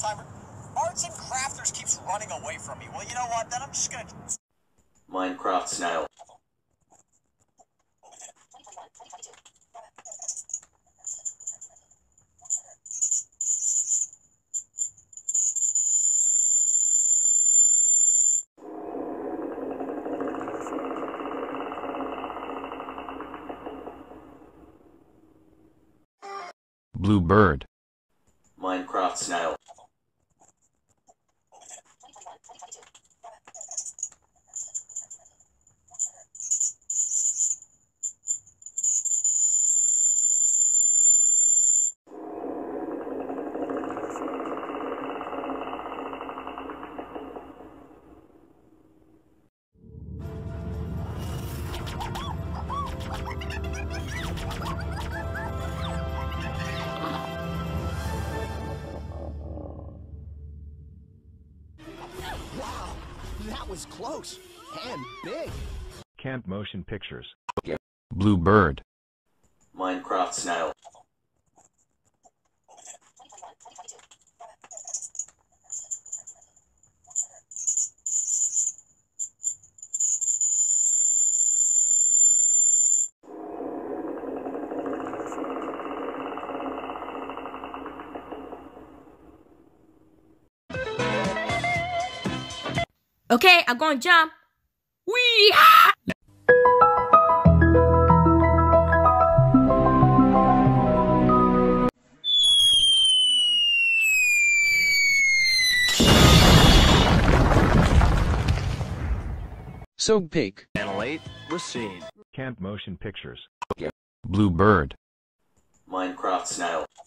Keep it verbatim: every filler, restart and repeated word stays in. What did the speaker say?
timer. Arts and Crafters keeps running away from me. Well, you know what? Then I'm just gonna... Minecraft style. Bluebird. Minecraft style. Wow, that was close and big. Camp Motion Pictures. Bluebird. Minecraft style. Okay, I'm gonna jump. Wee! So big. Channel eight, Racine. Camp Motion Pictures. Bluebird. Minecraft style.